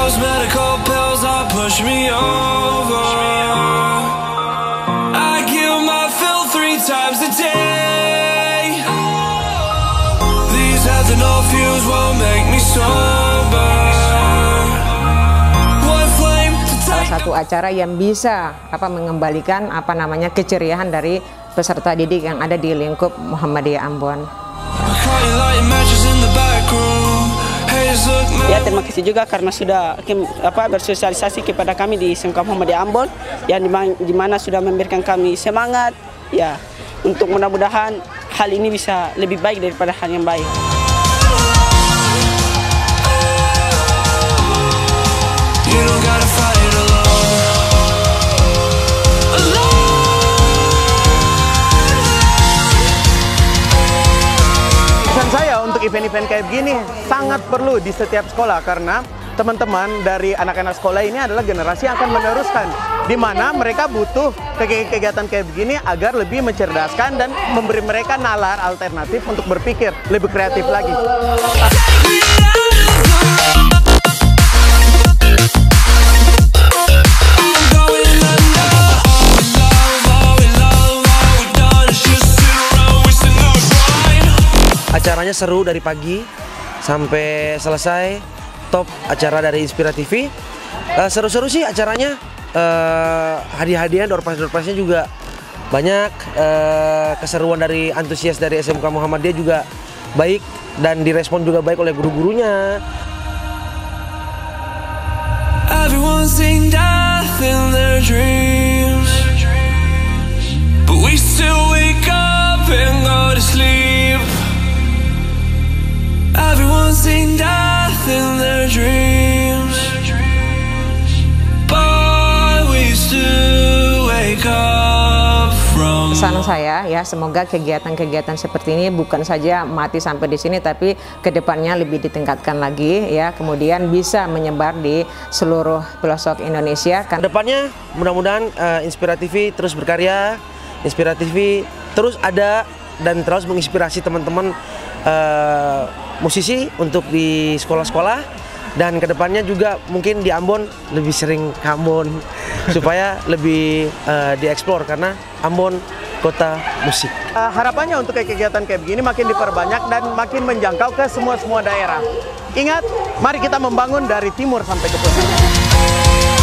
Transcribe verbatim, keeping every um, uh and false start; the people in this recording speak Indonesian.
those medical pills that push me over. I kill my fill three times a day. These ethanol fumes won't make me sober. One flame to take. Salah satu acara yang bisa apa mengembalikan apa namanya keceriaan dari peserta didik yang ada di lingkup Muhammadiyah Ambon. Ya, terima kasih juga karena sudah apa bersosialisasi kepada kami di S M K Muhammadiyah Ambon yang di mana sudah memberikan kami semangat ya untuk mudah-mudahan hal ini bisa lebih baik daripada hal yang baik. You don't gotta fight alone. Pesan saya untuk event-event kayak begini sangat perlu di setiap sekolah karena teman-teman dari anak-anak sekolah ini adalah generasi yang akan meneruskan di mana mereka butuh kegiatan kayak begini agar lebih mencerdaskan dan memberi mereka nalar alternatif untuk berpikir lebih kreatif lagi. Acaranya seru dari pagi sampai selesai, top acara dari Inspira T V. Seru-seru uh, sih acaranya, uh, hadiah-hadiah, door prize-door prize-nya juga banyak. Uh, keseruan dari antusias dari S M K Muhammadiyah juga baik dan direspon juga baik oleh guru-gurunya. Everyone seen death in their dreams, but we still wake up and go to sleep. Everyone's seen death in their dreams, but we still wake up from. Pesan saya ya, semoga kegiatan-kegiatan seperti ini bukan saja mati sampai di sini, tapi kedepannya lebih ditingkatkan lagi ya, kemudian bisa menyebar di seluruh pelosok Indonesia. Kedepannya mudah-mudahan uh, Inspira T V terus berkarya, Inspira T V terus ada dan terus menginspirasi teman-teman uh, musisi untuk di sekolah-sekolah, dan kedepannya juga mungkin di Ambon lebih sering ke Ambon supaya lebih uh, dieksplor karena Ambon kota musik. Uh, harapannya untuk kegiatan kayak begini makin diperbanyak dan makin menjangkau ke semua-semua daerah. Ingat, mari kita membangun dari timur sampai ke pusat.